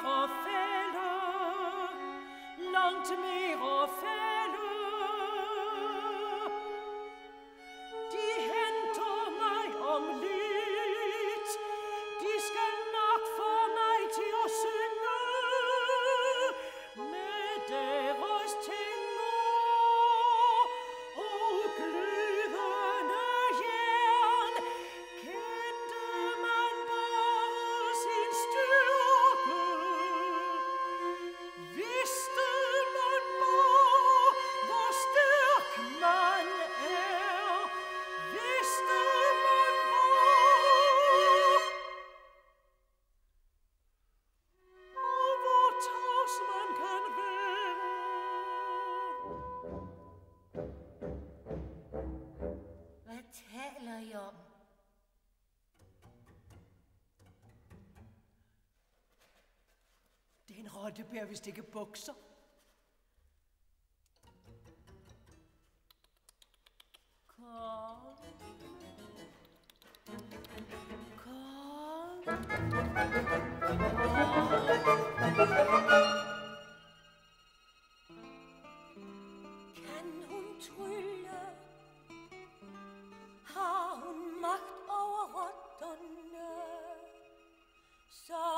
mere fælde, langt mere fælde. De henter mig om lidt, de skal nok få mig til at synge med deres tænger og glødende jern. Kendte man bare sin styrke, vidste man bare hvor stærk man er, vidste man bare og hvor tavs man kan være. Hvad taler I om? Den rotte bærer vist ikke bukser. Kom. Kom. Kan hun trylle? Har hun magt over rotterne? Så